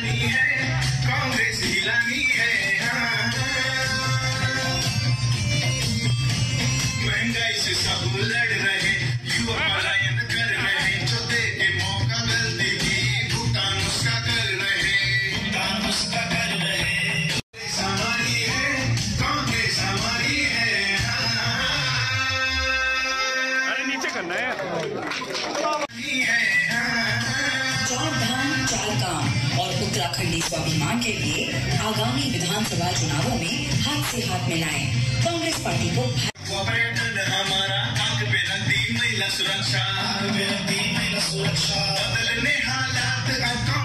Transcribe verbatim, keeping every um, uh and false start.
हिलानी है, कांग्रेस हिलानी है। महंगाई से सब लड़ रहे, युवा पलायन कर रहे, जो दे के मौका गलती की भुगतान उसका कर रहे, भुगतान उसका कर रहे। हमारी है, कांग्रेस हमारी है। अरे नीचे करना है। चार धाम चार काम और उत्तराखंडी स्वाभिमान के लिए आगामी विधानसभा चुनावों में हाथ से हाथ मिलाएं कांग्रेस पार्टी को। पर्यटन हमारा आंख पे रखती महिला सुरक्षा, आंख पे रखती महिला सुरक्षा, बदलने हालात अब